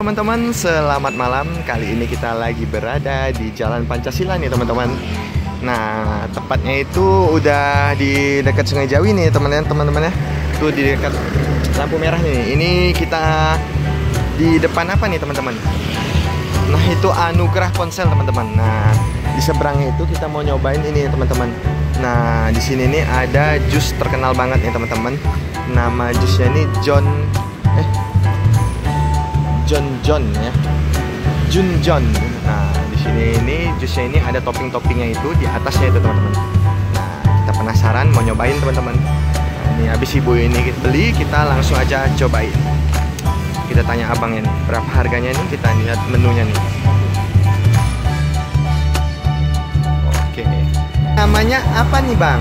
Teman-teman, selamat malam. Kali ini kita lagi berada di Jalan Pancasila nih teman-teman. Nah, tepatnya itu udah di dekat Sungai Jawi nih teman-teman ya. Tuh di dekat lampu merah nih. Ini kita di depan apa nih teman-teman? Nah, itu Anugerah Ponsel teman-teman. Nah, di seberangnya itu kita mau nyobain ini teman-teman. Nah, di sini nih ada jus terkenal banget nih teman-teman. Nama jusnya ini John ya, Junjon. Nah, di sini ini jusnya ini ada topping-toppingnya itu di atasnya itu teman-teman. Nah, kita penasaran mau nyobain teman-teman. Nah, ini habis ibu ini beli, kita langsung aja cobain. Kita tanya abangnya nih, berapa harganya nih? Kita lihat menunya nih. Oke. Namanya apa nih bang?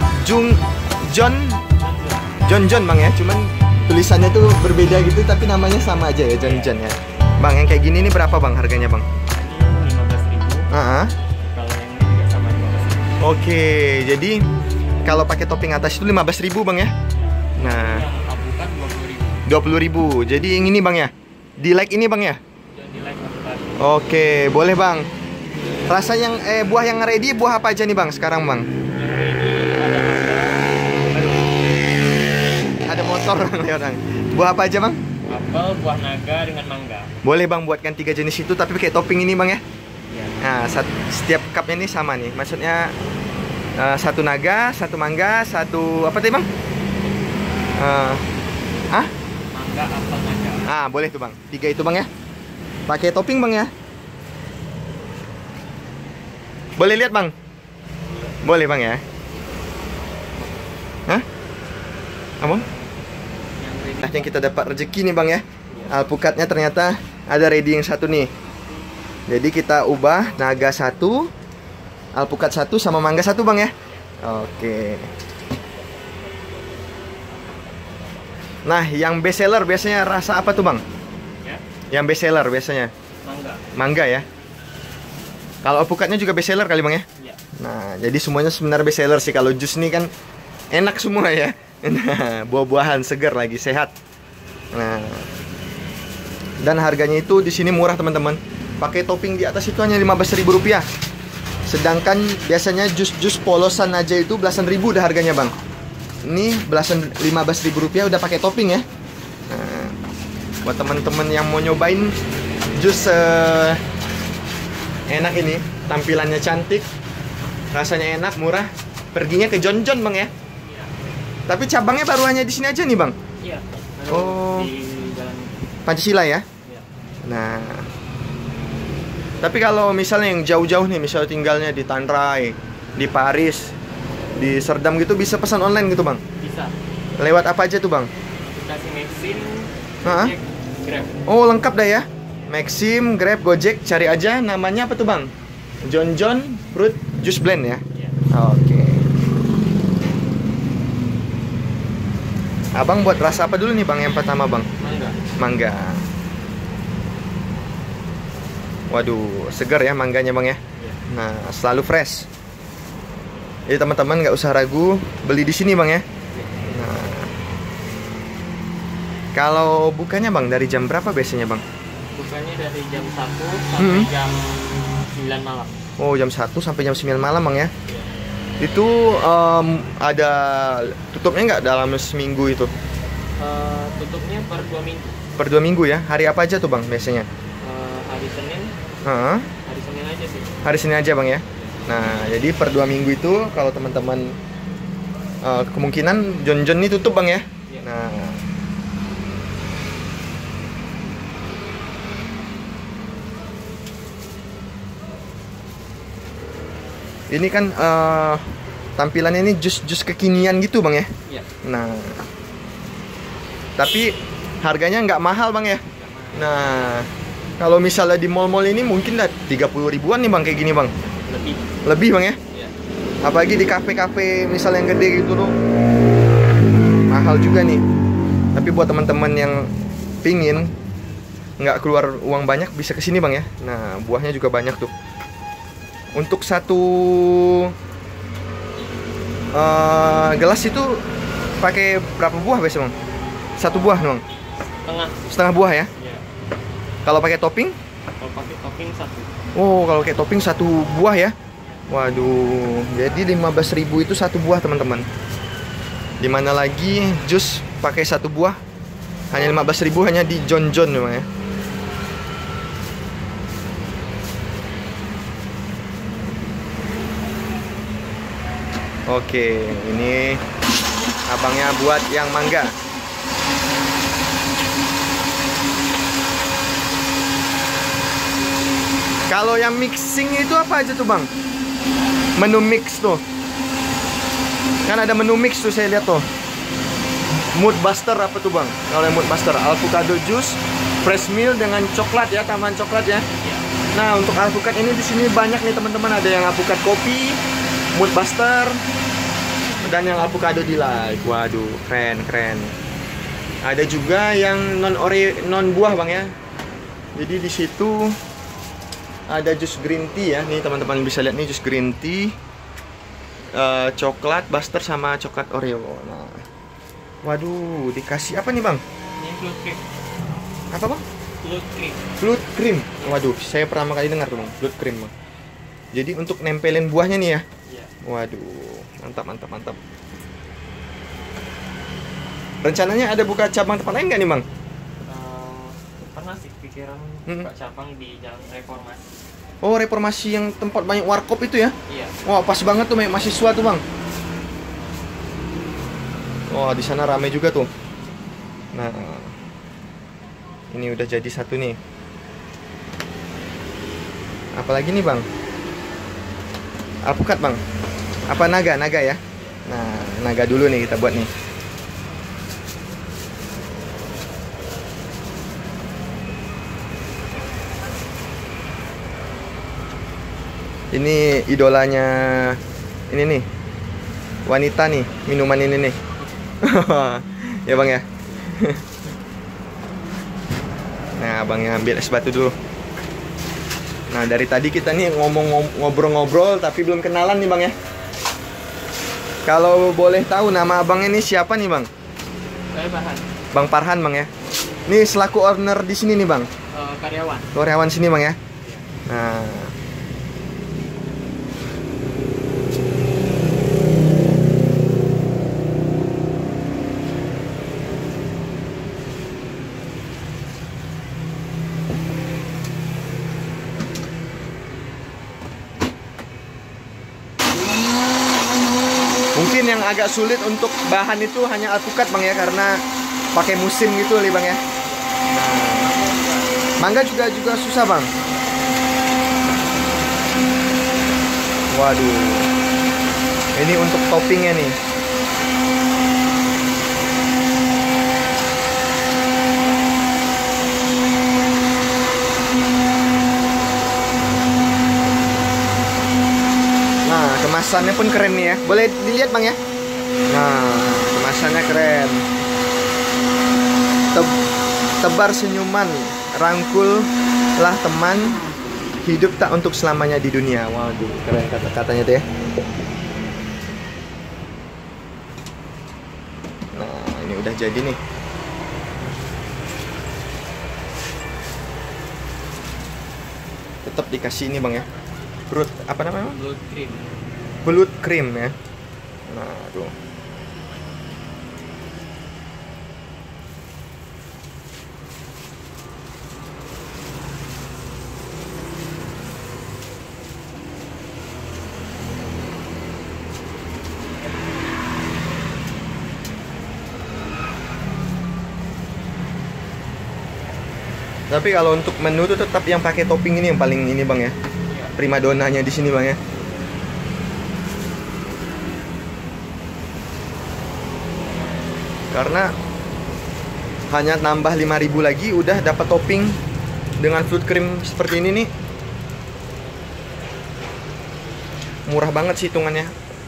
John bang ya, cuman tulisannya tuh berbeda gitu, tapi namanya sama aja ya, John ya. Bang, yang kayak gini nih berapa bang harganya bang? Ini 15.000. Kalau yang ini juga sama 15.000. Oke, jadi kalau pakai topping atas itu 15.000 bang ya. Nah, Alpukat 20.000. 20.000. Jadi yang ini bang ya, di like ini bang ya. Di like alpukat. Oke, boleh bang. Rasa yang buah yang ready buah apa aja nih bang sekarang bang? Ada motor lewat bang. Buah apa aja bang? Apel, buah naga dengan mangga. Boleh bang buatkan 3 jenis itu tapi pakai topping ini bang ya. Ya. Nah, setiap cupnya ini sama nih. Maksudnya satu naga, satu mangga, satu apa tadi bang? Mangga, apel, naga. Ah, boleh tuh bang. 3 itu bang ya. Pakai topping bang ya. Boleh lihat bang? Boleh bang ya. Hah? Apa? Nah, yang kita dapat rezeki nih bang ya. Alpukatnya ternyata ada ready yang satu nih. Jadi kita ubah naga 1, alpukat 1 sama mangga 1 bang ya. Oke. Nah, yang best seller biasanya rasa apa tuh bang? Ya. Yang best seller biasanya Mangga. mangga ya. Kalau alpukatnya juga best seller kali bang ya. Ya. Nah, jadi semuanya sebenarnya best seller sih. Kalau jus nih kan enak semua ya. Nah, buah-buahan segar lagi sehat. Nah, dan harganya itu di sini murah teman-teman. Pakai topping di atas itu hanya Rp15.000. Sedangkan biasanya jus-jus polosan aja itu belasan ribu udah harganya bang. Ini Rp15.000 udah pakai topping ya. Nah, buat teman-teman yang mau nyobain jus enak ini, tampilannya cantik, rasanya enak, murah, perginya ke John bang ya. Tapi cabangnya baru hanya di sini aja nih bang. Iya. Oh. Di jalan Pancasila ya. ya. Nah, tapi kalau misalnya yang jauh-jauh nih, misalnya tinggalnya di Tanrai, di Paris, di Serdam gitu, bisa pesan online gitu bang? Bisa. Lewat apa aja tuh bang? Aplikasi Maxim, Hah? Gojek, Grab. Oh, lengkap dah ya. Maxim, Grab, Gojek, cari aja namanya apa tuh bang? John Fruit Juice Blend ya. Ya. Oke. Abang buat rasa apa dulu nih bang yang pertama bang? Mangga. Mangga. Waduh, segar ya mangganya bang ya. Ya. Nah, selalu fresh. Jadi teman-teman nggak usah ragu beli di sini bang ya. Nah, kalau bukanya bang dari jam berapa biasanya bang? Bukannya dari jam 1 sampai jam 9 malam. Oh, jam 1 sampai jam 9 malam bang ya. Itu ada tutupnya nggak dalam seminggu itu? Tutupnya per 2 minggu. Per 2 minggu ya. Hari apa aja tuh bang biasanya? Hari Senin. Heeh. Hari Senin aja sih. Hari Senin aja bang ya. Nah, jadi per 2 minggu itu kalau teman-teman kemungkinan John ini tutup bang ya. Ya. Nah, ini kan tampilannya ini jus kekinian gitu bang ya. Iya. Nah, tapi harganya nggak mahal bang ya. Nah, kalau misalnya di mall-mall ini mungkin lah 30 ribuan nih bang kayak gini bang. Lebih bang ya. Iya. Apalagi di kafe-kafe misalnya yang gede gitu loh, mahal juga nih. Tapi buat teman-teman yang pingin nggak keluar uang banyak bisa kesini bang ya. Nah, buahnya juga banyak tuh. Untuk satu gelas itu pakai berapa buah biasa bang? Satu buah bang? Setengah. Setengah buah ya? Ya. Kalau pakai topping? Kalau pakai topping 1. Oh, kalau pakai topping 1 buah ya. Waduh, jadi 15.000 itu 1 buah teman-teman. Dimana lagi jus pakai 1 buah hanya 15.000 hanya di John John memang ya. Oke, ini abangnya buat yang mangga. Kalau yang mixing itu apa aja tuh bang? Menu mix tuh. Kan ada menu mix tuh saya lihat tuh. Mood Buster apa tuh bang? Kalau yang Mood Buster, avocado juice, fresh meal dengan coklat ya, tambahan coklat ya. Nah untuk alpukat ini di sini banyak nih teman-teman. Ada yang alpukat kopi, Mood Buster, dan yang avocado delight. Waduh, keren keren. Ada juga yang non buah bang ya. Jadi di situ ada jus green tea ya. Nih teman-teman bisa lihat nih jus green tea, coklat Buster sama coklat Oreo. Nah, waduh, dikasih apa nih bang? Ini float cream. Apa bang? Float cream. Float cream. Waduh, saya pertama kali dengar tuh bang, float cream bang. Jadi untuk nempelin buahnya nih ya. Iya. Waduh, mantap mantap mantap. Rencananya ada buka cabang tempat lain nggak nih bang? Pernah sih pikiran buka cabang di Jalan Reformasi. Oh, Reformasi yang tempat banyak warkop itu ya? Iya. Wah, pas banget tuh banyak mahasiswa tuh bang. Wah, di sana ramai juga tuh. Nah, ini udah jadi satu nih. Apalagi nih bang? Alpukat bang? Apa naga? Naga ya? Nah, naga dulu nih kita buat nih. Ini idolanya ini nih, wanita nih, minuman ini nih. Ya bang ya. Nah abangnya ambil es batu dulu. Nah dari tadi kita nih ngobrol-ngobrol tapi belum kenalan nih bang ya. Kalau boleh tahu nama abang ini siapa nih bang? Saya Farhan. Bang Farhan bang ya. Ini selaku owner di sini nih bang. Karyawan. Karyawan sini bang ya. Iya. Nah. Mungkin yang agak sulit untuk bahan itu hanya alpukat bang ya, karena pakai musim gitu nih bang ya. Nah, mangga juga susah bang. Waduh, ini untuk toppingnya nih. Nah, kemasannya pun keren nih ya. Boleh dilihat bang ya. Nah, kemasannya keren. Tebar senyuman, rangkullah teman, hidup tak untuk selamanya di dunia. Waduh, keren kata-katanya tuh ya. Nah, ini udah jadi nih. Tetap dikasih ini bang ya. Fruit apa namanya? Blood cream. Blood cream ya. Nah, tuh. Tapi kalau untuk menu tuh tetap yang pakai topping ini yang paling ini bang ya. Primadonanya di sini bang ya. Karena hanya nambah 5.000 lagi udah dapat topping dengan fruit cream seperti ini nih. Murah banget sih hitungannya.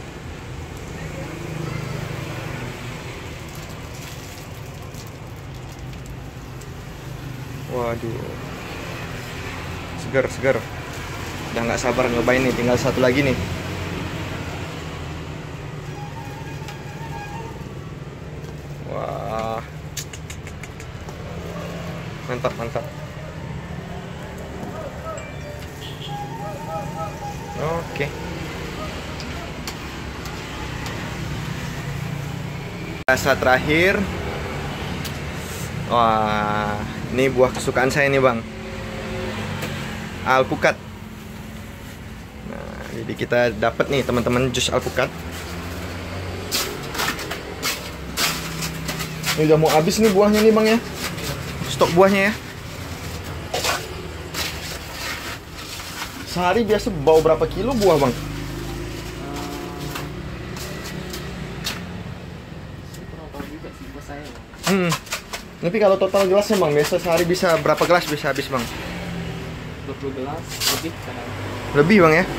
Waduh, seger. Udah nggak sabar nyobain nih, tinggal satu lagi nih. Wah, mantap. Oke. Rasa terakhir. Wah, ini buah kesukaan saya nih bang, alpukat. Nah, jadi kita dapat nih teman-teman jus alpukat. Ini udah mau habis nih buahnya nih bang ya, stok buahnya ya. Sehari biasa bawa berapa kilo buah bang? Tapi kalau total gelasnya bang, biasa sehari bisa berapa gelas bisa habis bang? 20 gelas lebih kadang. Lebih bang ya?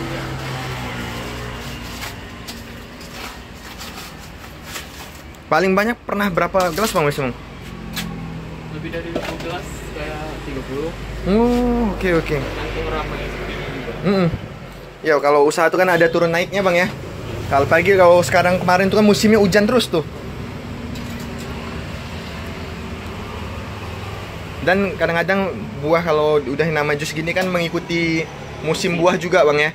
Paling banyak pernah berapa gelas bang biasa bang? Lebih dari 20 gelas kayak 30. Oh, oke. Tergantung ramai seperti ini juga. Ya kalau usaha itu kan ada turun naiknya bang ya. Kalau pagi, kalau sekarang kemarin tuh kan musimnya hujan terus tuh. Dan kadang-kadang buah kalau udah nama jus gini kan mengikuti musim buah juga bang ya.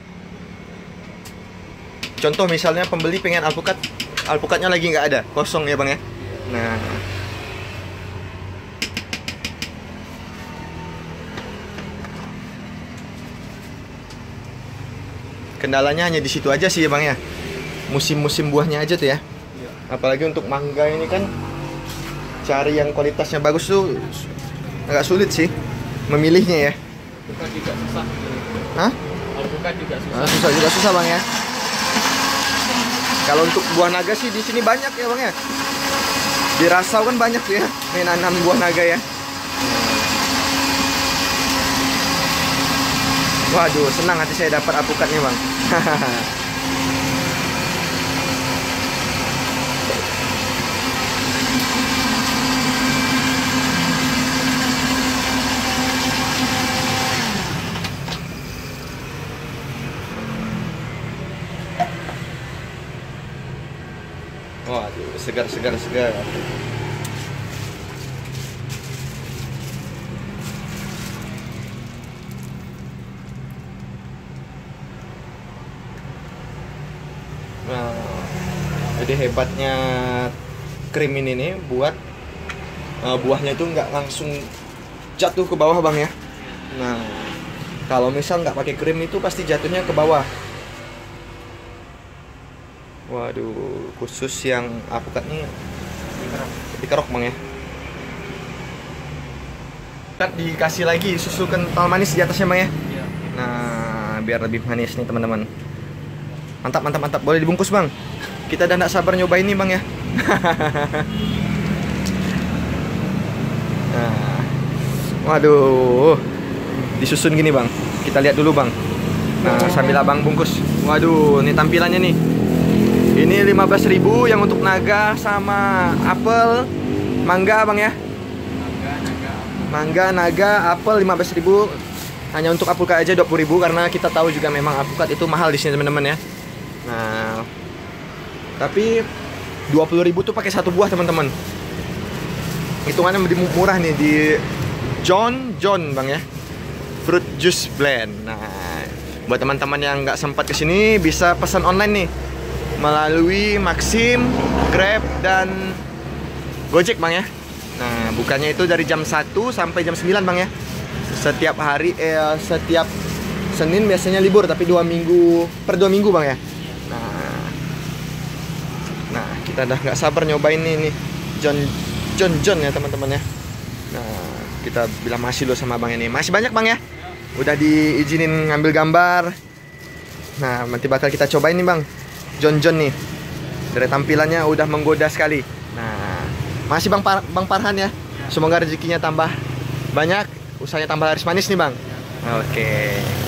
Contoh misalnya pembeli pengen alpukat, alpukatnya lagi nggak ada, kosong ya bang ya. Nah, kendalanya hanya di situ aja sih ya bang ya. Musim-musim buahnya aja tuh ya. Apalagi untuk mangga ini kan cari yang kualitasnya bagus tuh agak sulit sih memilihnya ya. Alpukat juga susah. Hah? Alpukat juga susah. Susah bang ya. Kalau untuk buah naga sih di sini banyak ya bang ya. Di Rasau kan banyak tuh ya, nanam buah naga ya. Waduh, senang hati saya dapat alpukatnya bang. Waduh, segar. Nah, jadi hebatnya krim ini nih buat buahnya itu nggak langsung jatuh ke bawah bang ya. Nah, kalau misal nggak pakai krim itu pasti jatuhnya ke bawah. Waduh, khusus yang alpukatnya dikerok bang ya. Kan dikasih lagi susu kental manis di atasnya bang ya. Iya. Nah, biar lebih manis nih teman-teman. Mantap. Boleh dibungkus bang. Kita udah nggak sabar nyobain nih bang ya. Nah, waduh, disusun gini bang. Kita lihat dulu bang. Nah, sambil abang bungkus. Waduh, ini tampilannya nih. Ini 15.000 yang untuk naga sama apel, mangga bang ya. Mangga, naga, apel 15.000. Hanya untuk alpukat aja 20.000 karena kita tahu juga memang alpukat itu mahal di sini teman-teman ya. Nah, tapi 20.000 tuh pakai satu buah teman-teman. Hitungannya lebih murah nih di John bang ya. Fruit juice blend. Nah, buat teman-teman yang nggak sempat kesini bisa pesan online nih melalui Maxim, Grab, dan Gojek bang ya. Nah, bukannya itu dari jam 1 sampai jam 9 bang ya. Setiap hari, setiap Senin biasanya libur, tapi 2 minggu per 2 minggu bang ya. Nah, kita udah nggak sabar nyobain nih John ya teman-teman ya. Nah, kita bilang masih lo sama bang ini. Masih banyak bang ya. Udah diizinin ngambil gambar. Nah, nanti bakal kita cobain nih bang. John nih. Dari tampilannya udah menggoda sekali. Nah, masih bang Farhan ya. Semoga rezekinya tambah banyak, usahanya tambah laris manis nih bang. Oke.